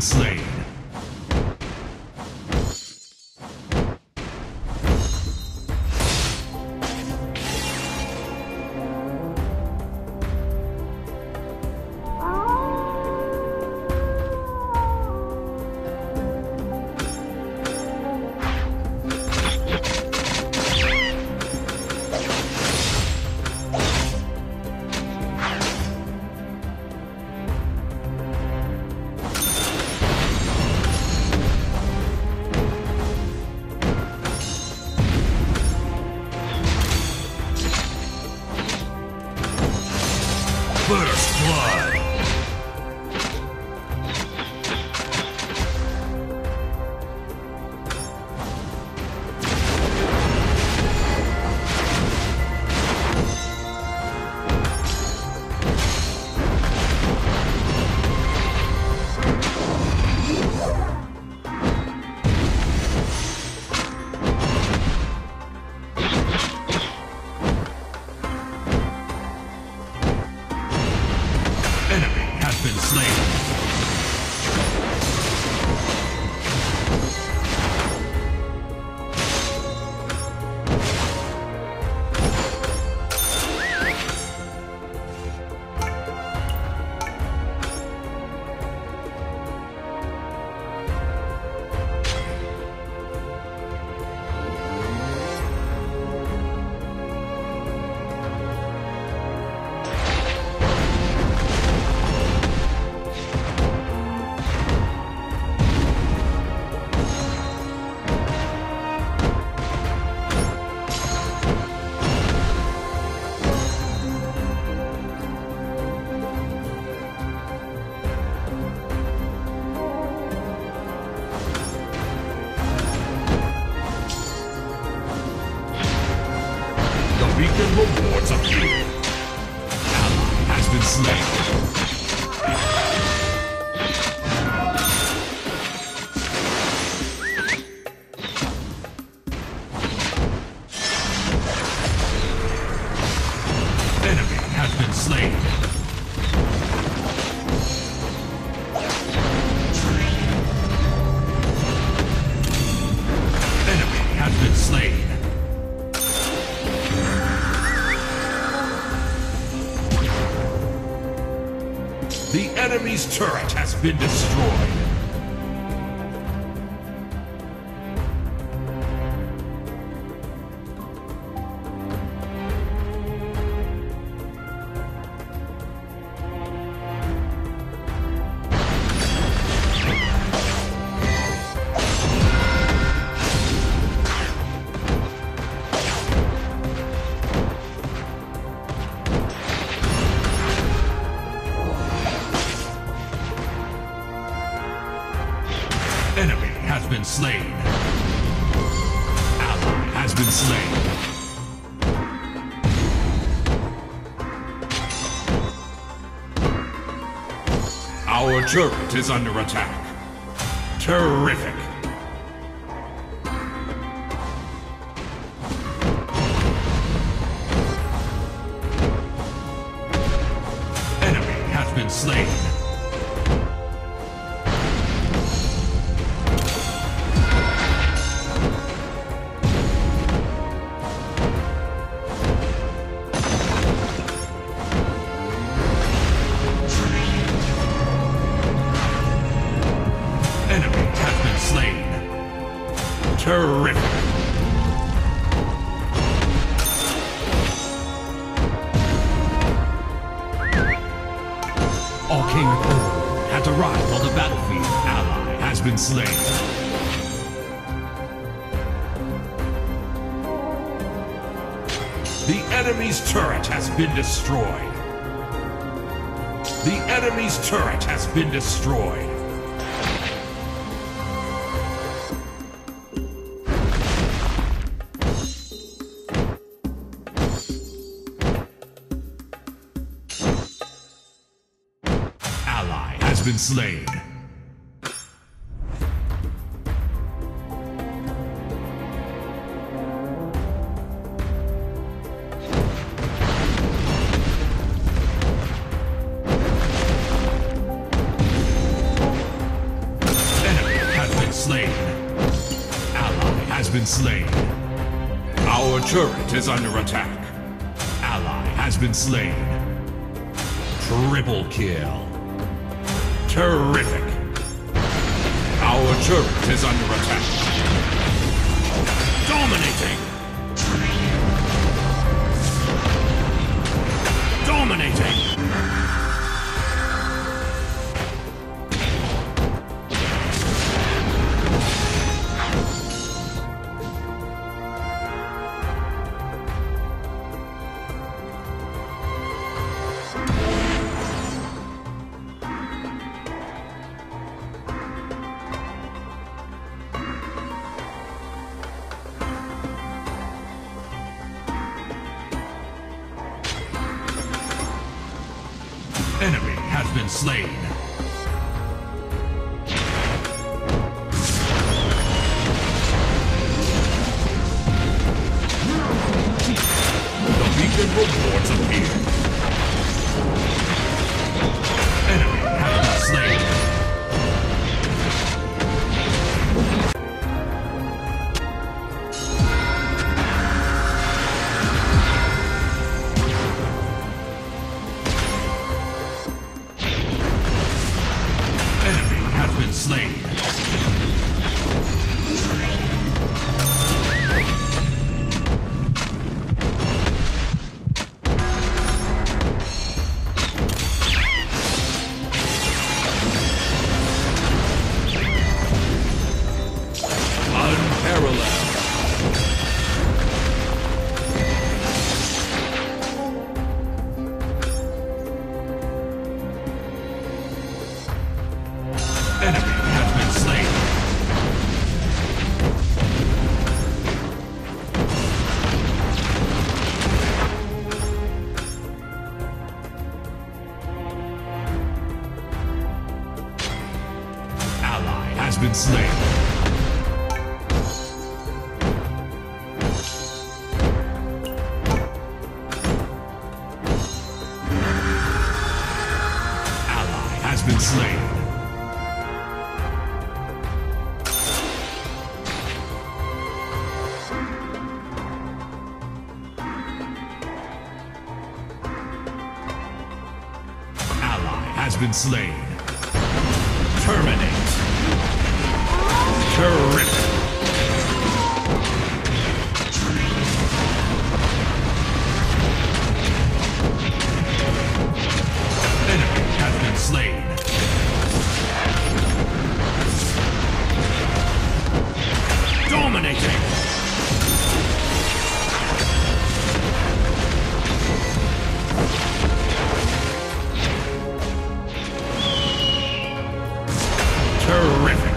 slain. First blood. Been slain. Beacon rewards appear. Ally has been slain. Enemy has been slain. Enemy has been slain. The enemy's turret has been destroyed. Enemy has been slain. Ally has been slain. Our turret is under attack. Terrific. Enemy has been slain. Terrific. Arcane Core has arrived on the battlefield. Ally has been slain. The enemy's turret has been destroyed. The enemy's turret has been destroyed. Has been slain. Our turret is under attack. Ally has been slain. Triple kill. Terrific. Our turret is under attack. Dominating. Dominating. Enemy has been slain. The beacon rewards appear. Enemy has been slain. Slain. Unparalleled. Enemy has been slain. Ally has been slain. Ally has been slain. Has been slain. Terminate. Terrific. Enemy has been slain. Dominating. Terrific.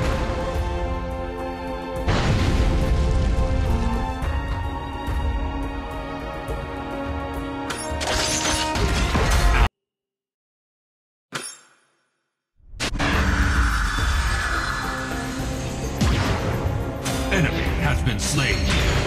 Enemy has been slain.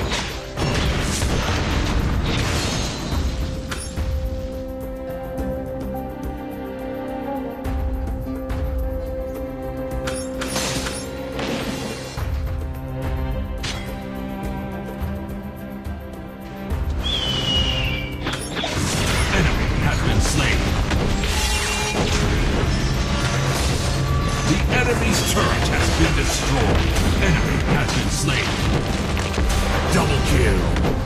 Enemy's turret has been destroyed. Enemy has been slain. Double kill.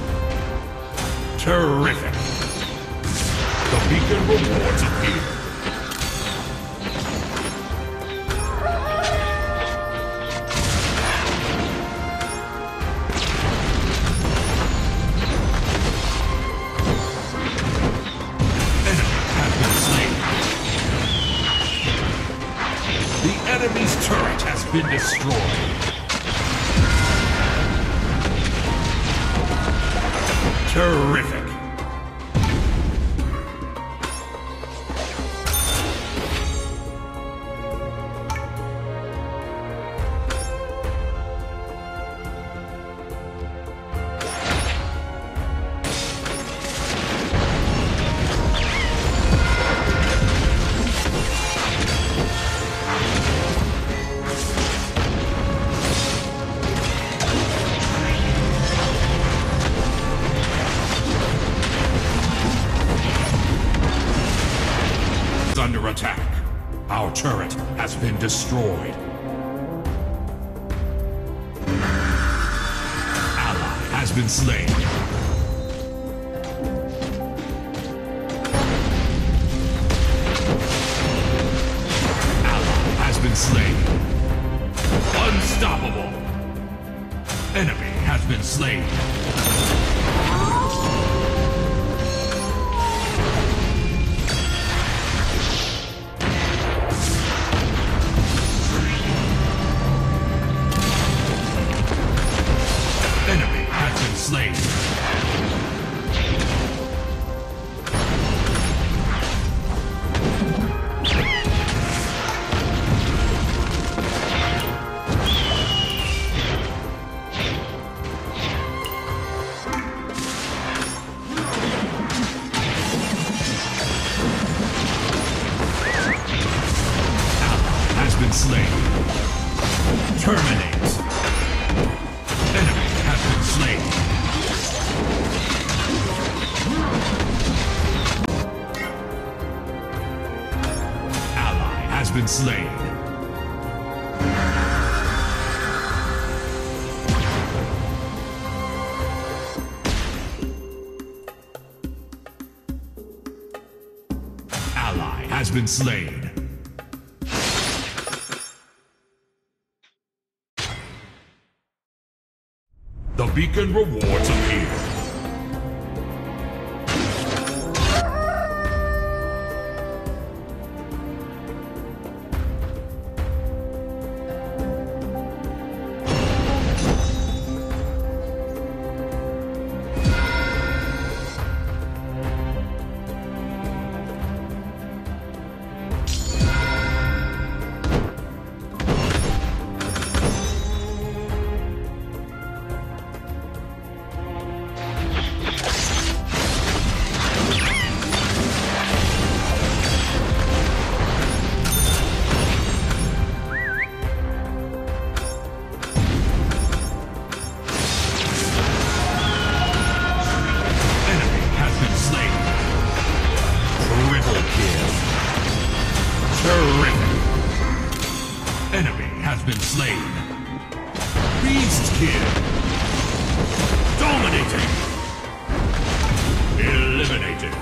Terrific. The beacon rewards appear. The enemy's turret has been destroyed. Terrific. under attack. Our turret has been destroyed. Ally has been slain. Ally has been slain. Unstoppable. Enemy has been slain. Slain. Has been slain. Terminate. Enemy has been slain. Has been slain. Ally has been slain. The beacon rewards appear. Enemy has been slain. Beast kill. Dominating. Eliminated.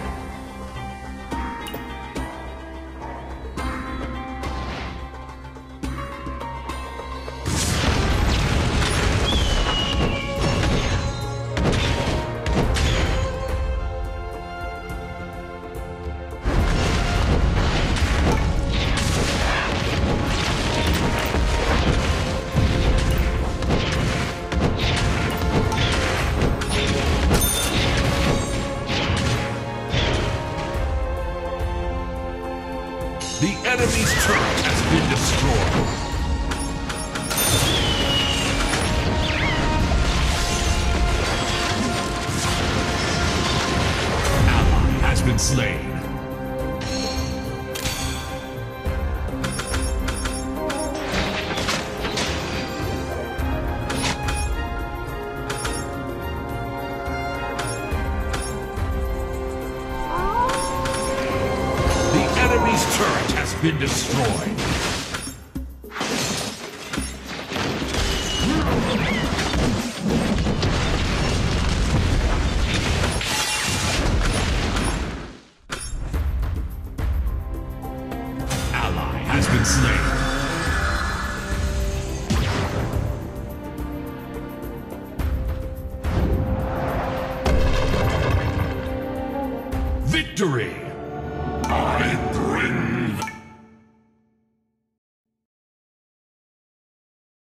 The enemy's turret has been destroyed. Ally has been slain. Enemy's turret has been destroyed. Ally has been slain. Victory!